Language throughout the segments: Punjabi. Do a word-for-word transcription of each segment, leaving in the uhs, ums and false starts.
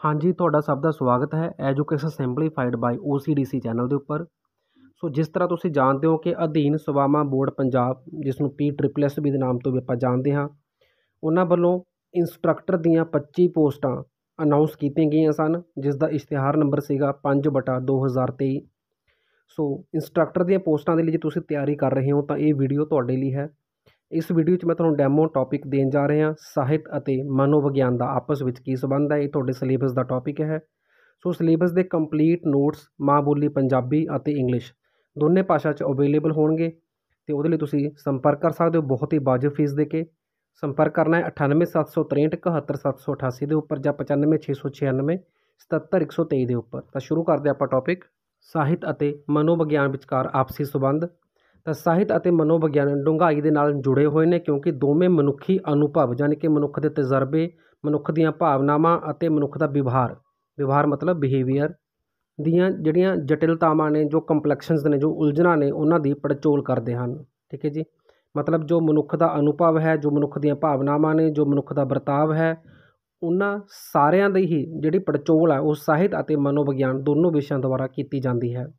हाँ जी, ਤੁਹਾਡਾ ਸਭ ਦਾ ਸਵਾਗਤ ਹੈ education simplified by O C D C channel ਦੇ ਉੱਪਰ। ਸੋ ਜਿਸ ਤਰ੍ਹਾਂ ਤੁਸੀਂ ਜਾਣਦੇ ਹੋ ਕਿ ਅਧੀਨ ਸੇਵਾਵਾਂ ਬੋਰਡ ਪੰਜਾਬ, ਜਿਸ ਨੂੰ ਪੀ ਟ੍ਰਿਪਲ ਐਸ ਬੀ ਦੇ ਨਾਮ ਤੋਂ ਵੀ ਆਪਾਂ ਜਾਣਦੇ ਹਾਂ, ਉਹਨਾਂ ਵੱਲੋਂ ਇੰਸਟਰਕਟਰ ਦੀਆਂ ਪੱਚੀ ਪੋਸਟਾਂ ਅਨਾਊਂਸ ਕੀਤੀਆਂ ਗਈਆਂ ਸਨ, ਜਿਸ ਦਾ ਇਸ਼ਤਿਹਾਰ ਨੰਬਰ ਸੀਗਾ ਪੰਜ ਬਟਾ ਦੋ ਹਜ਼ਾਰ ਤੇਈ। ਸੋ ਇੰਸਟਰਕਟਰ ਦੀਆਂ ਪੋਸਟਾਂ ਦੇ ਲਈ ਜੇ ਤੁਸੀਂ ਤਿਆਰੀ ਕਰ ਰਹੇ ਹੋ ਤਾਂ ਇਹ ਵੀਡੀਓ ਤੁਹਾਡੇ ਲਈ ਹੈ। ਇਸ ਵੀਡੀਓ 'ਚ ਮੈਂ ਤੁਹਾਨੂੰ ਡੈਮੋ ਟੌਪਿਕ ਦੇਣ ਜਾ ਰਿਹਾ, ਸਾਹਿਤ ਅਤੇ ਮਨੋਵਿਗਿਆਨ ਦਾ ਆਪਸ ਵਿੱਚ ਕੀ ਸੰਬੰਧ ਹੈ। ਇਹ ਤੁਹਾਡੇ ਸਿਲੇਬਸ ਦਾ ਟੌਪਿਕ ਹੈ। ਸੋ ਸਿਲੇਬਸ ਦੇ ਕੰਪਲੀਟ ਨੋਟਸ ਮਾਂ ਬੋਲੀ ਪੰਜਾਬੀ ਅਤੇ ਇੰਗਲਿਸ਼ ਦੋਨੇ ਭਾਸ਼ਾ 'ਚ ਅਵੇਲੇਬਲ ਹੋਣਗੇ ਅਤੇ ਉਹਦੇ ਲਈ ਤੁਸੀਂ ਸੰਪਰਕ ਕਰ ਸਕਦੇ ਹੋ ਬਹੁਤ ਹੀ ਵਾਜਬ ਫੀਸ ਦੇ ਕੇ। ਸੰਪਰਕ ਕਰਨਾ ਹੈ ਅਠਾਨਵੇਂ ਸੱਤ ਸੌ ਤ੍ਰੇਹਠ ਇਕਹੱਤਰ ਸੱਤ ਸੌ ਅਠਾਸੀ ਦੇ ਉੱਪਰ ਜਾਂ ਪਚਾਨਵੇਂ ਛੇ ਸੌ ਛਿਆਨਵੇਂ ਸਤੱਤਰ ਇੱਕ ਸੌ ਤੇਈ ਦੇ ਉੱਪਰ। ਤਾਂ ਸ਼ੁਰੂ ਕਰਦੇ ਆਪਾਂ ਟੌਪਿਕ ਸਾਹਿਤ ਅਤੇ ਮਨੋਵਿਗਿਆਨ ਵਿਚਕਾਰ ਆਪਸੀ ਸੰਬੰਧ। ਤਾਂ ਸਾਹਿਤ ਅਤੇ ਮਨੋਵਿਗਿਆਨ ਡੂੰਘਾਈ ਦੇ ਨਾਲ ਜੁੜੇ ਹੋਏ ਨੇ, ਕਿਉਂਕਿ ਦੋਵੇਂ ਮਨੁੱਖੀ ਅਨੁਭਵ ਯਾਨੀ ਕਿ ਮਨੁੱਖ ਦੇ ਤਜਰਬੇ, ਮਨੁੱਖ ਦੀਆਂ ਭਾਵਨਾਵਾਂ ਅਤੇ ਮਨੁੱਖ ਦਾ ਵਿਵਹਾਰ ਵਿਵਹਾਰ ਮਤਲਬ ਬਿਹੇਵੀਅਰ ਦੀਆਂ ਜਿਹੜੀਆਂ ਜਟਿਲਤਾਵਾਂ ਨੇ, ਜੋ ਕੰਪਲੈਕਸ਼ਨਸ ਨੇ, ਜੋ ਉਲਝਣਾਂ ਨੇ, ਉਹਨਾਂ ਦੀ ਪੜਚੋਲ ਕਰਦੇ ਹਨ। ਠੀਕ ਹੈ ਜੀ, ਮਤਲਬ ਜੋ ਮਨੁੱਖ ਦਾ ਅਨੁਭਵ ਹੈ, ਜੋ ਮਨੁੱਖ ਦੀਆਂ ਭਾਵਨਾਵਾਂ ਨੇ, ਜੋ ਮਨੁੱਖ ਦਾ ਵਰਤਾਵ ਹੈ, ਉਹਨਾਂ ਸਾਰਿਆਂ ਦੀ ਹੀ ਜਿਹੜੀ ਪੜਚੋਲ ਹੈ ਉਹ ਸਾਹਿਤ ਅਤੇ ਮਨੋਵਿਗਿਆਨ ਦੋਨੋਂ ਵਿਸ਼ਿਆਂ ਦੁਆਰਾ ਕੀਤੀ ਜਾਂਦੀ ਹੈ।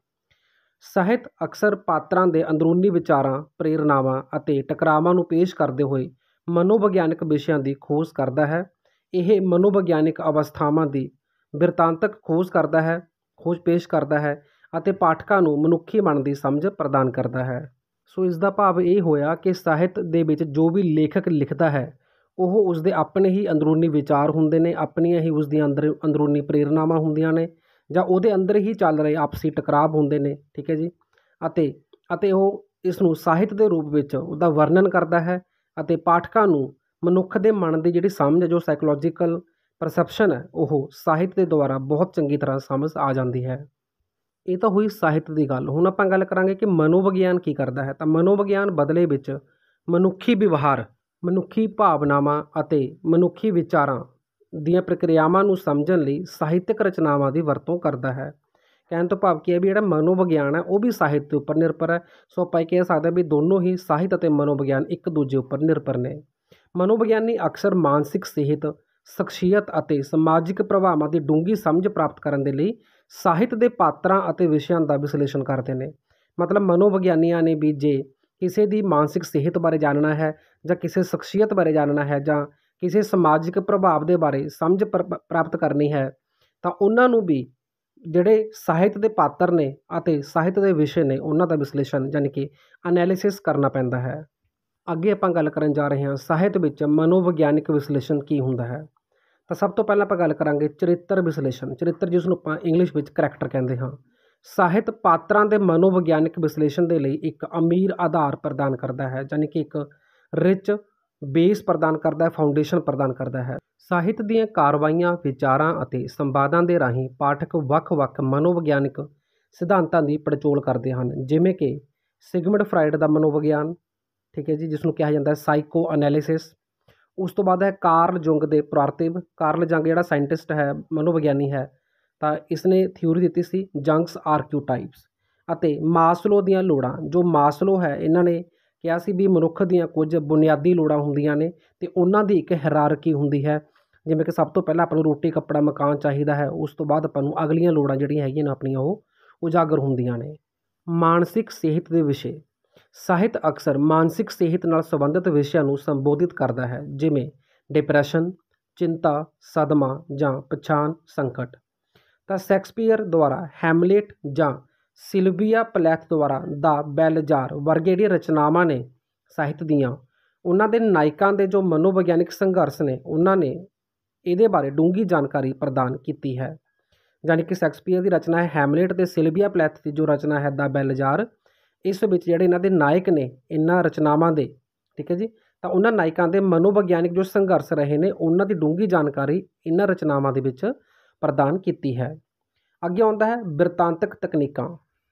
ਸਾਹਿਤ ਅਕਸਰ ਪਾਤਰਾਂ ਦੇ ਅੰਦਰੂਨੀ ਵਿਚਾਰਾਂ, ਪ੍ਰੇਰਨਾਵਾਂ ਅਤੇ ਟਕਰਾਵਾਂ ਨੂੰ ਪੇਸ਼ ਕਰਦੇ ਹੋਏ ਮਨੋਵਿਗਿਆਨਕ ਵਿਸ਼ਿਆਂ ਦੀ ਖੋਜ ਕਰਦਾ ਹੈ। ਇਹ ਮਨੋਵਿਗਿਆਨਕ ਅਵਸਥਾਵਾਂ ਦੀ ਬਿਰਤਾਂਤਕ ਖੋਜ ਕਰਦਾ ਹੈ ਖੋਜ ਪੇਸ਼ ਕਰਦਾ ਹੈ ਅਤੇ ਪਾਠਕਾਂ ਨੂੰ ਮਨੁੱਖੀ ਮਨ ਦੀ ਸਮਝ ਪ੍ਰਦਾਨ ਕਰਦਾ ਹੈ। ਸੋ ਇਸ ਦਾ ਭਾਵ ਇਹ ਹੋਇਆ ਕਿ ਸਾਹਿਤ ਦੇ ਵਿੱਚ ਜੋ ਵੀ ਲੇਖਕ ਲਿਖਦਾ ਹੈ ਉਹ ਉਸਦੇ ਆਪਣੇ ਹੀ ਅੰਦਰੂਨੀ ਵਿਚਾਰ ਹੁੰਦੇ ਨੇ, ਆਪਣੀਆਂ ਹੀ ਉਸਦੀਆਂ ਅੰਦਰ ਅੰਦਰੂਨੀ ਪ੍ਰੇਰਨਾਵਾਂ ਹੁੰਦੀਆਂ ਨੇ, ਜਾਂ ਉਹਦੇ ਅੰਦਰ ਹੀ ਚੱਲ ਰਹੇ ਆਪਸੀ ਟਕਰਾਵ ਹੁੰਦੇ ਨੇ। ਠੀਕ ਹੈ ਜੀ, ਅਤੇ ਅਤੇ ਉਹ ਇਸ ਨੂੰ ਸਾਹਿਤ ਦੇ ਰੂਪ ਵਿੱਚ ਉਹਦਾ ਵਰਣਨ ਕਰਦਾ ਹੈ ਅਤੇ ਪਾਠਕਾਂ ਨੂੰ ਮਨੁੱਖ ਦੇ ਮਨ ਦੀ ਜਿਹੜੀ ਸਮਝ ਹੈ, ਜੋ ਸਾਈਕੋਲੋਜੀਕਲ ਪਰਸੈਪਸ਼ਨ ਹੈ, ਉਹ ਸਾਹਿਤ ਦੇ ਦੁਆਰਾ ਬਹੁਤ ਚੰਗੀ ਤਰ੍ਹਾਂ ਸਮਝ ਆ ਜਾਂਦੀ ਹੈ। ਇਹ ਤਾਂ ਹੋਈ ਸਾਹਿਤ ਦੀ ਗੱਲ। ਹੁਣ ਆਪਾਂ ਗੱਲ ਕਰਾਂਗੇ ਕਿ ਮਨੋਵਿਗਿਆਨ ਕੀ ਕਰਦਾ ਹੈ। ਤਾਂ ਮਨੋਵਿਗਿਆਨ ਬਦਲੇ ਵਿੱਚ ਮਨੁੱਖੀ ਵਿਵਹਾਰ, ਮਨੁੱਖੀ ਭਾਵਨਾਵਾਂ ਅਤੇ ਮਨੁੱਖੀ ਵਿਚਾਰਾਂ ਦੀਆਂ ਪ੍ਰਕਿਰਿਆਵਾਂ ਨੂੰ ਸਮਝਣ ਲਈ ਸਾਹਿਤਕ ਰਚਨਾਵਾਂ ਦੀ ਵਰਤੋਂ ਕਰਦਾ ਹੈ। ਕਹਿਣ ਤੋਂ ਭਾਵ ਕੀ ਹੈ ਵੀ ਜਿਹੜਾ ਮਨੋਵਿਗਿਆਨ ਹੈ ਉਹ ਵੀ ਸਾਹਿਤ ਦੇ ਉੱਪਰ ਨਿਰਭਰ ਹੈ। ਸੋ ਆਪਾਂ ਇਹ ਕਹਿ ਸਕਦੇ ਹਾਂ ਵੀ ਦੋਨੋਂ ਹੀ ਸਾਹਿਤ ਅਤੇ ਮਨੋਵਿਗਿਆਨ ਇੱਕ ਦੂਜੇ ਉੱਪਰ ਨਿਰਭਰ ਨੇ। ਮਨੋਵਿਗਿਆਨੀ ਅਕਸਰ ਮਾਨਸਿਕ ਸਿਹਤ, ਸ਼ਖਸੀਅਤ ਅਤੇ ਸਮਾਜਿਕ ਪ੍ਰਭਾਵਾਂ ਦੀ ਡੂੰਘੀ ਸਮਝ ਪ੍ਰਾਪਤ ਕਰਨ ਦੇ ਲਈ ਸਾਹਿਤ ਦੇ ਪਾਤਰਾਂ ਅਤੇ ਵਿਸ਼ਿਆਂ ਦਾ ਵਿਸ਼ਲੇਸ਼ਣ ਕਰਦੇ ਨੇ। ਮਤਲਬ ਮਨੋਵਿਗਿਆਨੀਆਂ ਨੇ ਵੀ ਜੇ ਕਿਸੇ ਦੀ ਮਾਨਸਿਕ ਸਿਹਤ ਬਾਰੇ ਜਾਣਨਾ ਹੈ, ਜਾਂ ਕਿਸੇ ਸ਼ਖਸੀਅਤ ਬਾਰੇ ਜਾਣਨਾ ਹੈ, ਜਾਂ ਕਿਸੇ ਸਮਾਜਿਕ ਪ੍ਰਭਾਵ ਦੇ ਬਾਰੇ ਸਮਝ ਪ੍ਰ ਪ੍ਰਾਪਤ ਕਰਨੀ ਹੈ, ਤਾਂ ਉਹਨਾਂ ਨੂੰ ਵੀ ਜਿਹੜੇ ਸਾਹਿਤ ਦੇ ਪਾਤਰ ਨੇ ਅਤੇ ਸਾਹਿਤ ਦੇ ਵਿਸ਼ੇ ਨੇ ਉਹਨਾਂ ਦਾ ਵਿਸ਼ਲੇਸ਼ਣ ਯਾਨੀ ਕਿ ਅਨੈਲਿਸਿਸ ਕਰਨਾ ਪੈਂਦਾ ਹੈ। ਅੱਗੇ ਆਪਾਂ ਗੱਲ ਕਰਨ ਜਾ ਰਹੇ ਹਾਂ ਸਾਹਿਤ ਵਿੱਚ ਮਨੋਵਿਗਿਆਨਿਕ ਵਿਸ਼ਲੇਸ਼ਣ ਕੀ ਹੁੰਦਾ ਹੈ। ਤਾਂ ਸਭ ਤੋਂ ਪਹਿਲਾਂ ਆਪਾਂ ਗੱਲ ਕਰਾਂਗੇ ਚਰਿੱਤਰ ਵਿਸ਼ਲੇਸ਼ਣ। ਚਰਿੱਤਰ ਜਿਸ ਨੂੰ ਆਪਾਂ ਇੰਗਲਿਸ਼ ਵਿੱਚ ਕਰੈਕਟਰ ਕਹਿੰਦੇ ਹਾਂ। ਸਾਹਿਤ ਪਾਤਰਾਂ ਦੇ ਮਨੋਵਿਗਿਆਨਿਕ ਵਿਸ਼ਲੇਸ਼ਣ ਦੇ ਲਈ ਇੱਕ ਅਮੀਰ ਆਧਾਰ ਪ੍ਰਦਾਨ ਕਰਦਾ ਹੈ, ਯਾਨੀ ਕਿ ਇੱਕ ਰਿਚ ਬੇਸ ਪ੍ਰਦਾਨ ਕਰਦਾ ਹੈ, ਫਾਊਂਡੇਸ਼ਨ ਪ੍ਰਦਾਨ ਕਰਦਾ ਹੈ। ਸਾਹਿਤ ਦੀਆਂ ਕਾਰਵਾਈਆਂ, ਵਿਚਾਰਾਂ ਅਤੇ ਸੰਵਾਦਾਂ ਦੇ ਰਾਹੀਂ ਪਾਠਕ ਵੱਖ-ਵੱਖ ਮਨੋਵਿਗਿਆਨਿਕ ਸਿਧਾਂਤਾਂ ਦੀ ਪੜਚੋਲ ਕਰਦੇ ਹਨ, ਜਿਵੇਂ ਕਿ ਸਿਗਮੰਡ ਫਰਾਇਡ ਦਾ ਮਨੋਵਿਗਿਆਨ, ਠੀਕ ਹੈ ਜੀ, ਜਿਸ ਨੂੰ ਕਿਹਾ ਜਾਂਦਾ ਹੈ ਸਾਈਕੋ ਐਨਾਲਿਸਿਸ। ਉਸ ਤੋਂ ਬਾਅਦ ਹੈ ਕਾਰਲ ਜੁੰਗ ਦੇ ਪੁਰਾਰਤਿਵ। ਕਾਰਲ ਜੰਗ ਜਿਹੜਾ ਸਾਇੰਟਿਸਟ ਹੈ, ਮਨੋਵਿਗਿਆਨੀ ਹੈ, ਤਾਂ ਇਸਨੇ ਥਿਊਰੀ ਦਿੱਤੀ ਸੀ ਜੰਗਸ ਆਰਕਿਊਟਾਈਪਸ। ਅਤੇ ਮਾਸਲੋ ਦੀਆਂ ਲੋੜਾਂ, ਜੋ ਮਾਸਲੋ ਹੈ, ਇਹਨਾਂ ਨੇ ਕਿਹਾ ਸੀ ਵੀ ਮਨੁੱਖ ਦੀਆਂ ਕੁਝ ਬੁਨਿਆਦੀ ਲੋੜਾਂ ਹੁੰਦੀਆਂ ਨੇ ਅਤੇ ਉਹਨਾਂ ਦੀ ਇੱਕ ਹਾਇਰਾਰਕੀ ਹੁੰਦੀ ਹੈ। ਜਿਵੇਂ ਕਿ ਸਭ ਤੋਂ ਪਹਿਲਾਂ ਆਪਾਂ ਨੂੰ ਰੋਟੀ, ਕੱਪੜਾ, ਮਕਾਨ ਚਾਹੀਦਾ ਹੈ, ਉਸ ਤੋਂ ਬਾਅਦ ਆਪਾਂ ਨੂੰ ਅਗਲੀਆਂ ਲੋੜਾਂ ਜਿਹੜੀਆਂ ਹੈਗੀਆਂ ਨੇ ਆਪਣੀਆਂ ਉਹ ਉਜਾਗਰ ਹੁੰਦੀਆਂ ਨੇ। ਮਾਨਸਿਕ ਸਿਹਤ ਦੇ ਵਿਸ਼ੇ। ਸਾਹਿਤ ਅਕਸਰ ਮਾਨਸਿਕ ਸਿਹਤ ਨਾਲ ਸੰਬੰਧਿਤ ਵਿਸ਼ਿਆਂ ਨੂੰ ਸੰਬੋਧਿਤ ਕਰਦਾ ਹੈ, ਜਿਵੇਂ ਡਿਪਰੈਸ਼ਨ, ਚਿੰਤਾ, ਸਦਮਾ ਜਾਂ ਪਛਾਣ ਸੰਕਟ। ਤਾਂ ਸ਼ੇਕਸਪੀਅਰ ਦੁਆਰਾ ਹੈਮਲੇਟ ਜਾਂ ਸਿਲਵੀਆ ਪਲੈਥ ਦੁਆਰਾ ਦਾ ਬੈਲਜ਼ਾਰ ਵਰਗੇ ਜਿਹੜੀਆਂ ਰਚਨਾਵਾਂ ਨੇ ਸਾਹਿਤ ਦੀਆਂ, ਉਹਨਾਂ ਦੇ ਨਾਇਕਾਂ ਦੇ ਜੋ ਮਨੋਵਿਗਿਆਨਿਕ ਸੰਘਰਸ਼ ਨੇ, ਉਹਨਾਂ ਨੇ ਇਹਦੇ ਬਾਰੇ ਡੂੰਘੀ ਜਾਣਕਾਰੀ ਪ੍ਰਦਾਨ ਕੀਤੀ ਹੈ। ਯਾਨੀ ਕਿ ਸ਼ੇਕਸਪੀਅਰ ਦੀ ਰਚਨਾ ਹੈ ਹੈਮਲੇਟ ਅਤੇ ਸਿਲਵੀਆ ਪਲੈਥ ਦੀ ਜੋ ਰਚਨਾ ਹੈ ਦਾ ਬੈਲਜ਼ਾਰ, ਇਸ ਵਿੱਚ ਜਿਹੜੇ ਇਹਨਾਂ ਦੇ ਨਾਇਕ ਨੇ ਇਹਨਾਂ ਰਚਨਾਵਾਂ ਦੇ, ਠੀਕ ਹੈ ਜੀ, ਤਾਂ ਉਹਨਾਂ ਨਾਇਕਾਂ ਦੇ ਮਨੋਵਿਗਿਆਨਿਕ ਜੋ ਸੰਘਰਸ਼ ਰਹੇ ਨੇ ਉਹਨਾਂ ਦੀ ਡੂੰਘੀ ਜਾਣਕਾਰੀ ਇਹਨਾਂ ਰਚਨਾਵਾਂ ਦੇ ਵਿੱਚ ਪ੍ਰਦਾਨ ਕੀਤੀ ਹੈ। ਅੱਗੇ ਆਉਂਦਾ ਹੈ ਬਿਰਤਾਂਤਕ ਤਕਨੀਕਾਂ।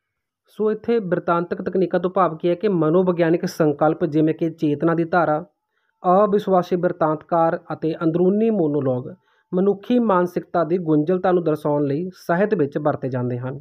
ਸੋ ਇੱਥੇ ਬਿਰਤਾਂਤਕ ਤਕਨੀਕਾਂ ਤੋਂ ਭਾਵ ਕੀ ਹੈ ਕਿ ਮਨੋਵਿਗਿਆਨਿਕ ਸੰਕਲਪ, ਜਿਵੇਂ ਕਿ ਚੇਤਨਾ ਦੀ ਧਾਰਾ, ਅਵਿਸ਼ਵਾਸੀ ਬਿਰਤਾਂਤਕਾਰ ਅਤੇ ਅੰਦਰੂਨੀ ਮੋਨੋਲੋਗ ਮਨੁੱਖੀ ਮਾਨਸਿਕਤਾ ਦੀ ਗੁੰਝਲਤਾ ਨੂੰ ਦਰਸਾਉਣ ਲਈ ਸਾਹਿਤ ਵਿੱਚ ਵਰਤੇ ਜਾਂਦੇ ਹਨ।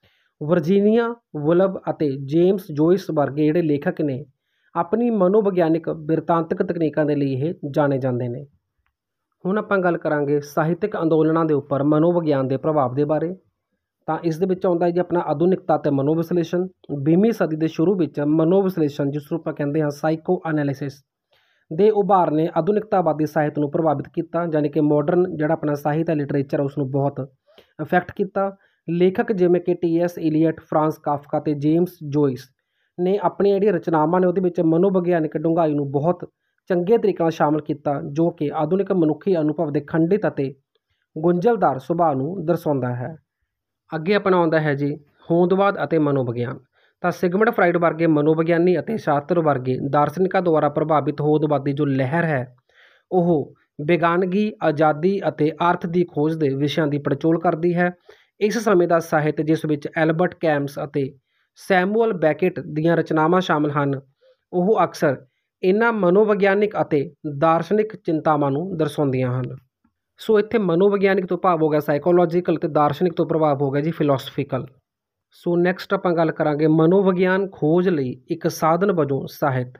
ਵਰਜੀਨੀਆ ਵੁਲਫ ਅਤੇ ਜੇਮਸ ਜੋਇਸ ਵਰਗੇ ਜਿਹੜੇ ਲੇਖਕ ਨੇ ਆਪਣੀ ਮਨੋਵਿਗਿਆਨਿਕ ਬਿਰਤਾਂਤਕ ਤਕਨੀਕਾਂ ਦੇ ਲਈ ਇਹ ਜਾਣੇ ਜਾਂਦੇ ਨੇ। ਹੁਣ ਆਪਾਂ ਗੱਲ ਕਰਾਂਗੇ ਸਾਹਿਤਕ ਅੰਦੋਲਨਾਂ ਦੇ ਉੱਪਰ ਮਨੋਵਿਗਿਆਨ ਦੇ ਪ੍ਰਭਾਵ ਦੇ ਬਾਰੇ। ਤਾਂ ਇਸ ਦੇ ਵਿੱਚ ਆਉਂਦਾ ਜੀ ਆਪਣਾ ਆਧੁਨਿਕਤਾ ਅਤੇ ਮਨੋਵਿਸ਼ਲੇਸ਼ਣ। ਵੀਹਵੀਂ ਸਦੀ ਦੇ ਸ਼ੁਰੂ ਵਿੱਚ ਮਨੋਵਿਸ਼ਲੇਸ਼ਣ, ਜਿਸ ਨੂੰ ਆਪਾਂ ਕਹਿੰਦੇ ਹਾਂ ਸਾਈਕੋ ਐਨਾਲਿਸਿਸ ਦੇ ਉਭਾਰ ਨੇ ਆਧੁਨਿਕਤਾਵਾਦੀ ਸਾਹਿਤ ਨੂੰ ਪ੍ਰਭਾਵਿਤ ਕੀਤਾ, ਯਾਨੀ ਕਿ ਮਾਡਰਨ ਜਿਹੜਾ ਆਪਣਾ ਸਾਹਿਤ ਹੈ, ਲਿਟਰੇਚਰ, ਉਸ ਨੂੰ ਬਹੁਤ ਇਫੈਕਟ ਕੀਤਾ। ਲੇਖਕ ਜਿਵੇਂ ਕਿ T S Eliot, Franz Kafka ਅਤੇ ਜੇਮਸ ਜੋਇਸ ਨੇ ਆਪਣੀਆਂ ਜਿਹੜੀਆਂ ਰਚਨਾਵਾਂ ਨੇ ਉਹਦੇ ਵਿੱਚ ਮਨੋਵਿਗਿਆਨਿਕ ਡੂੰਘਾਈ ਨੂੰ ਬਹੁਤ ਚੰਗੇ ਤਰੀਕੇ ਨਾਲ ਸ਼ਾਮਲ ਕੀਤਾ, ਜੋ ਕਿ ਆਧੁਨਿਕ ਮਨੁੱਖੀ ਅਨੁਭਵ ਦੇ ਖੰਡਿਤ ਅਤੇ ਗੁੰਝਲਦਾਰ ਸੁਭਾਅ ਨੂੰ ਦਰਸਾਉਂਦਾ ਹੈ। ਅੱਗੇ ਆਪਣਾ ਆਉਂਦਾ ਹੈ ਜੀ ਹੋਂਦਵਾਦ ਅਤੇ ਮਨੋਵਿਗਿਆਨ। ਤਾਂ ਸਿਗਮੰਡ ਫਰਾਇਡ ਵਰਗੇ ਮਨੋਵਿਗਿਆਨੀ ਅਤੇ ਸ਼ਾਸਤਰ ਵਰਗੇ ਦਾਰਸ਼ਨਿਕਾਂ ਦੁਆਰਾ ਪ੍ਰਭਾਵਿਤ ਹੋਂਦਵਾਦੀ ਜੋ ਲਹਿਰ ਹੈ, ਉਹ ਬੇਗਾਨਗੀ, ਆਜ਼ਾਦੀ ਅਤੇ ਅਰਥ ਦੀ ਖੋਜ ਦੇ ਵਿਸ਼ਿਆਂ ਦੀ ਪੜਚੋਲ ਕਰਦੀ ਹੈ। ਇਸ ਸਮੇਂ ਦਾ ਸਾਹਿਤ, ਜਿਸ ਵਿੱਚ ਐਲਬਰਟ ਕੈਮਸ ਅਤੇ ਸੈਮੂਅਲ ਬੈਕਟ ਦੀਆਂ ਰਚਨਾਵਾਂ ਸ਼ਾਮਲ ਹਨ, ਉਹ ਅਕਸਰ ਇਹਨਾਂ ਮਨੋਵਿਗਿਆਨਿਕ ਅਤੇ ਦਾਰਸ਼ਨਿਕ ਚਿੰਤਾਵਾਂ ਨੂੰ ਦਰਸਾਉਂਦੀਆਂ ਹਨ। ਸੋ ਇੱਥੇ ਮਨੋਵਿਗਿਆਨਿਕ ਤੋਂ ਭਾਵ ਹੋ ਗਿਆ ਸਾਈਕੋਲੋਜੀਕਲ ਅਤੇ ਦਾਰਸ਼ਨਿਕ ਤੋਂ ਪ੍ਰਭਾਵ ਹੋ ਗਿਆ ਜੀ ਫਿਲੋਸਫੀਕਲ। ਸੋ ਨੈਕਸਟ ਆਪਾਂ ਗੱਲ ਕਰਾਂਗੇ ਮਨੋਵਿਗਿਆਨ ਖੋਜ ਲਈ ਇੱਕ ਸਾਧਨ ਵਜੋਂ ਸਾਹਿਤ।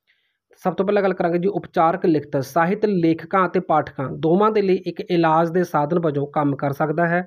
ਸਭ ਤੋਂ ਪਹਿਲਾਂ ਗੱਲ ਕਰਾਂਗੇ ਜੀ ਉਪਚਾਰਕ ਲਿਖਤ। ਸਾਹਿਤ ਲੇਖਕਾਂ ਅਤੇ ਪਾਠਕਾਂ ਦੋਵਾਂ ਦੇ ਲਈ ਇੱਕ ਇਲਾਜ ਦੇ ਸਾਧਨ ਵਜੋਂ ਕੰਮ ਕਰ ਸਕਦਾ ਹੈ।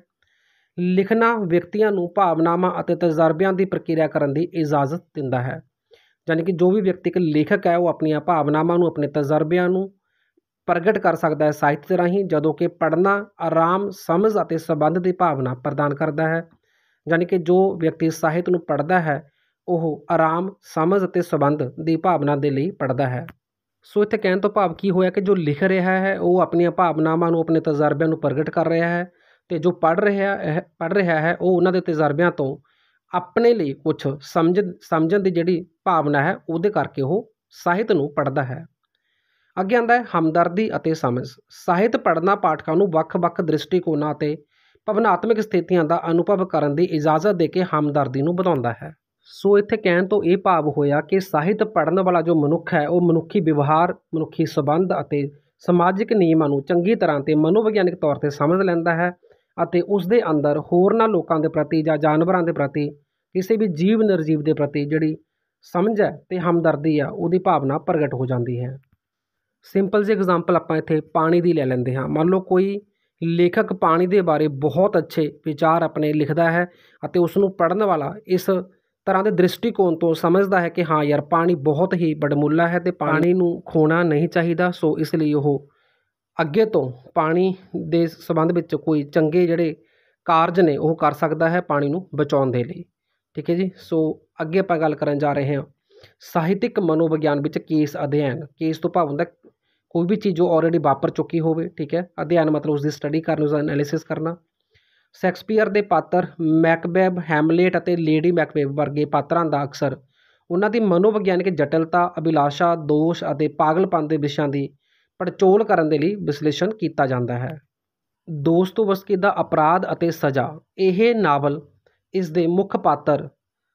ਲਿਖਣਾ ਵਿਅਕਤੀਆਂ ਨੂੰ ਭਾਵਨਾਵਾਂ ਅਤੇ ਤਜਰਬਿਆਂ ਦੀ ਪ੍ਰਕਿਰਿਆ ਕਰਨ ਦੀ ਇਜਾਜ਼ਤ ਦਿੰਦਾ ਹੈ, ਯਾਨੀ ਕਿ ਜੋ ਵੀ ਵਿਅਕਤੀ ਇੱਕ ਲੇਖਕ ਹੈ ਉਹ ਆਪਣੀਆਂ ਭਾਵਨਾਵਾਂ ਨੂੰ, ਆਪਣੇ ਤਜਰਬਿਆਂ ਨੂੰ ਪ੍ਰਗਟ ਕਰ ਸਕਦਾ ਹੈ ਸਾਹਿਤ ਦੇ ਰਾਹੀਂ, ਜਦੋਂ ਕਿ ਪੜ੍ਹਨਾ ਆਰਾਮ, ਸਮਝ ਅਤੇ ਸੰਬੰਧ ਦੀ ਭਾਵਨਾ ਪ੍ਰਦਾਨ ਕਰਦਾ ਹੈ। ਯਾਨੀ ਕਿ ਜੋ ਵਿਅਕਤੀ ਸਾਹਿਤ ਨੂੰ ਪੜ੍ਹਦਾ ਹੈ ਉਹ ਆਰਾਮ, ਸਮਝ ਅਤੇ ਸੰਬੰਧ ਦੀ ਭਾਵਨਾ ਦੇ ਲਈ ਪੜ੍ਹਦਾ ਹੈ। ਸੋ ਇੱਥੇ ਕਹਿਣ ਤੋਂ ਭਾਵ ਕੀ ਹੋਇਆ ਕਿ ਜੋ ਲਿਖ ਰਿਹਾ ਹੈ ਉਹ ਆਪਣੀਆਂ ਭਾਵਨਾਵਾਂ ਨੂੰ, ਆਪਣੇ ਤਜਰਬਿਆਂ ਨੂੰ ਪ੍ਰਗਟ ਕਰ ਰਿਹਾ ਹੈ, ਅਤੇ ਜੋ ਪੜ੍ਹ ਰਿਹਾ ਹੈ ਪੜ੍ਹ ਰਿਹਾ ਹੈ ਉਹ ਉਹਨਾਂ ਦੇ ਤਜਰਬਿਆਂ ਤੋਂ ਆਪਣੇ ਲਈ ਕੁਛ ਸਮਝ ਸਮਝਣ ਦੀ ਜਿਹੜੀ ਭਾਵਨਾ ਹੈ ਉਹਦੇ ਕਰਕੇ ਉਹ ਸਾਹਿਤ ਨੂੰ ਪੜ੍ਹਦਾ ਹੈ। ਅੱਗੇ ਆਉਂਦਾ ਹੈ ਹਮਦਰਦੀ ਅਤੇ ਸਮਝ। ਸਾਹਿਤ ਪੜ੍ਹਨਾ ਪਾਠਕਾਂ ਨੂੰ ਵੱਖ-ਵੱਖ ਦ੍ਰਿਸ਼ਟੀਕੋਣਾਂ ਅਤੇ ਭਾਵਨਾਤਮਕ ਸਥਿਤੀਆਂ ਦਾ ਅਨੁਭਵ ਕਰਨ ਦੀ ਇਜਾਜ਼ਤ ਦੇ ਕੇ ਹਮਦਰਦੀ ਨੂੰ ਵਧਾਉਂਦਾ ਹੈ। ਸੋ ਇੱਥੇ ਕਹਿਣ ਤੋਂ ਇਹ ਭਾਵ ਹੋਇਆ ਕਿ ਸਾਹਿਤ ਪੜ੍ਹਨ ਵਾਲਾ ਜੋ ਮਨੁੱਖ ਹੈ ਉਹ ਮਨੁੱਖੀ ਵਿਵਹਾਰ, ਮਨੁੱਖੀ ਸੰਬੰਧ ਅਤੇ ਸਮਾਜਿਕ ਨਿਯਮਾਂ ਨੂੰ ਚੰਗੀ ਤਰ੍ਹਾਂ ਅਤੇ ਮਨੋਵਿਗਿਆਨਿਕ ਤੌਰ 'ਤੇ ਸਮਝ ਲੈਂਦਾ ਹੈ, ਅਤੇ ਉਸ ਦੇ ਅੰਦਰ ਹੋਰਨਾਂ ਲੋਕਾਂ ਦੇ ਪ੍ਰਤੀ ਜਾਂ ਜਾਨਵਰਾਂ ਦੇ ਪ੍ਰਤੀ, ਕਿਸੇ ਵੀ ਜੀਵ ਨਿਰਜੀਵ ਦੇ ਪ੍ਰਤੀ ਜਿਹੜੀ ਸਮਝ ਹੈ ਅਤੇ ਹਮਦਰਦੀ ਆ ਉਹਦੀ ਭਾਵਨਾ ਪ੍ਰਗਟ ਹੋ ਜਾਂਦੀ ਹੈ। ਸਿੰਪਲ ਜਿਹੀ ਐਗਜ਼ਾਮਪਲ ਆਪਾਂ ਇੱਥੇ ਪਾਣੀ ਦੀ ਲੈ ਲੈਂਦੇ ਹਾਂ। ਮੰਨ ਲਓ ਕੋਈ ਲੇਖਕ ਪਾਣੀ ਦੇ ਬਾਰੇ ਬਹੁਤ ਅੱਛੇ ਵਿਚਾਰ ਆਪਣੇ ਲਿਖਦਾ ਹੈ ਅਤੇ ਉਸ ਨੂੰ ਪੜ੍ਹਨ ਵਾਲਾ ਇਸ ਤਰ੍ਹਾਂ ਦੇ ਦ੍ਰਿਸ਼ਟੀਕੋਣ ਤੋਂ ਸਮਝਦਾ ਹੈ ਕਿ ਹਾਂ ਯਾਰ ਪਾਣੀ ਬਹੁਤ ਹੀ ਵਡਮੁੱਲਾ ਹੈ ਅਤੇ ਪਾਣੀ ਨੂੰ ਖੋਣਾ ਨਹੀਂ ਚਾਹੀਦਾ। ਸੋ ਇਸ ਲਈ ਉਹ ਅੱਗੇ ਤੋਂ ਪਾਣੀ ਦੇ ਸੰਬੰਧ ਵਿੱਚ ਕੋਈ ਚੰਗੇ ਜਿਹੜੇ ਕਾਰਜ ਨੇ ਉਹ ਕਰ ਸਕਦਾ ਹੈ ਪਾਣੀ ਨੂੰ ਬਚਾਉਣ ਦੇ ਲਈ। ਠੀਕ ਹੈ ਜੀ। ਸੋ ਅੱਗੇ ਆਪਾਂ ਗੱਲ ਕਰਨ ਜਾ ਰਹੇ ਹਾਂ ਸਾਹਿਤਿਕ ਮਨੋਵਿਗਿਆਨ ਵਿੱਚ ਕੇਸ ਅਧਿਐਨ। ਕੇਸ ਤੋਂ ਭਾਵ ਹੁੰਦਾ ਕੋਈ ਵੀ ਚੀਜ਼ ਜੋ ਆਲਰੇਡੀ ਵਾਪਰ ਚੁੱਕੀ ਹੋਵੇ। ਠੀਕ ਹੈ। ਅਧਿਐਨ ਮਤਲਬ ਉਸਦੀ ਸਟੱਡੀ ਕਰਨੀ, ਉਸਦਾ ਐਨਾਲਿਸਿਸ ਕਰਨਾ। ਸ਼ੇਕਸਪੀਅਰ ਦੇ ਪਾਤਰ ਮੈਕਬੈਥ, ਹੈਮਲੇਟ ਅਤੇ ਲੇਡੀ ਮੈਕਬੈਥ ਵਰਗੇ ਪਾਤਰਾਂ ਦਾ ਅਕਸਰ ਉਹਨਾਂ ਦੀ ਮਨੋਵਿਗਿਆਨਿਕ ਜਟਿਲਤਾ, ਅਭਿਲਾਸ਼ਾ, ਦੋਸ਼ ਅਤੇ ਪਾਗਲਪਨ ਦੇ ਵਿਸ਼ਿਆਂ ਦੀ ਪੜਚੋਲ ਕਰਨ ਦੇ ਲਈ ਵਿਸ਼ਲੇਸ਼ਣ ਕੀਤਾ ਜਾਂਦਾ ਹੈ। ਦੋਸਤੋਵਸਕੀ ਦਾ ਅਪਰਾਧ ਅਤੇ ਸਜ਼ਾ। ਇਹ ਨਾਵਲ ਇਸ ਦੇ ਮੁੱਖ ਪਾਤਰ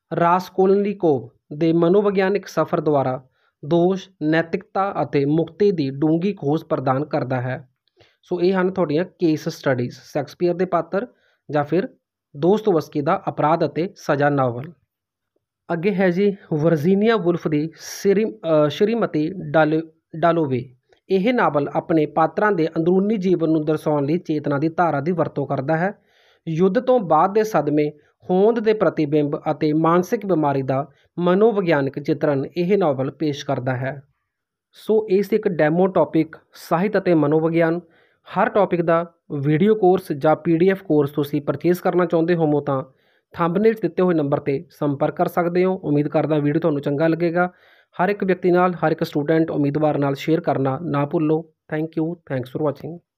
ਰਾਸਕੋਲਨੀਕੋਵ ਦੇ ਮਨੋਵਿਗਿਆਨਿਕ ਸਫ਼ਰ ਦੁਆਰਾ ਦੋਸ਼, ਨੈਤਿਕਤਾ ਅਤੇ ਮੁਕਤੀ ਦੀ ਡੂੰਘੀ ਖੋਜ ਪ੍ਰਦਾਨ ਕਰਦਾ ਹੈ। ਸੋ ਇਹ ਹਨ ਤੁਹਾਡੀਆਂ ਕੇਸ ਸਟੱਡੀਜ਼, ਸ਼ੇਕਸਪੀਅਰ ਦੇ ਪਾਤਰ ਜਾਂ ਫਿਰ ਦੋਸਤੋਵਸਕੀ ਦਾ ਅਪਰਾਧ ਅਤੇ ਸਜ਼ਾ ਨਾਵਲ। ਅੱਗੇ ਹੈ ਜੀ ਵਰਜੀਨੀਆ ਵੁਲਫ ਦੀ ਸ਼੍ਰੀ ਸ਼੍ਰੀਮਤੀ ਡਾਲੋ ਡਾਲੋਵੇ। ਇਹ ਨਾਵਲ ਆਪਣੇ ਪਾਤਰਾਂ ਦੇ ਅੰਦਰੂਨੀ ਜੀਵਨ ਨੂੰ ਦਰਸਾਉਣ ਲਈ ਚੇਤਨਾ ਦੀ ਧਾਰਾ ਦੀ ਵਰਤੋਂ ਕਰਦਾ ਹੈ। ਯੁੱਧ ਤੋਂ ਬਾਅਦ ਦੇ ਸਦਮੇ, ਹੋਂਦ ਦੇ ਪ੍ਰਤੀਬਿੰਬ ਅਤੇ ਮਾਨਸਿਕ ਬਿਮਾਰੀ ਦਾ ਮਨੋਵਿਗਿਆਨਕ ਚਿਤਰਨ ਇਹ ਨਾਵਲ ਪੇਸ਼ ਕਰਦਾ ਹੈ। ਸੋ ਇਸ ਇੱਕ ਡੈਮੋ ਟੌਪਿਕ ਸਾਹਿਤ ਅਤੇ ਮਨੋਵਿਗਿਆਨ। ਹਰ ਟੌਪਿਕ ਦਾ ਵੀਡੀਓ ਕੋਰਸ ਜਾਂ ਪੀ ਡੀ ਐਫ ਕੋਰਸ ਤੁਸੀਂ ਪਰਚੇਜ਼ ਕਰਨਾ ਚਾਹੁੰਦੇ ਹੋਵੋ ਤਾਂ ਥੰਬਨੇਲ 'ਚ ਦਿੱਤੇ ਹੋਏ ਨੰਬਰ 'ਤੇ ਸੰਪਰਕ ਕਰ ਸਕਦੇ ਹੋ। ਉਮੀਦ ਕਰਦਾ ਵੀਡੀਓ ਤੁਹਾਨੂੰ ਚੰਗਾ ਲੱਗੇਗਾ। ਹਰ ਇੱਕ ਵਿਅਕਤੀ ਨਾਲ, ਹਰ ਇੱਕ ਸਟੂਡੈਂਟ, ਉਮੀਦਵਾਰ ਨਾਲ ਸ਼ੇਅਰ ਕਰਨਾ ਨਾ ਭੁੱਲੋ। Thank you. Thanks for watching.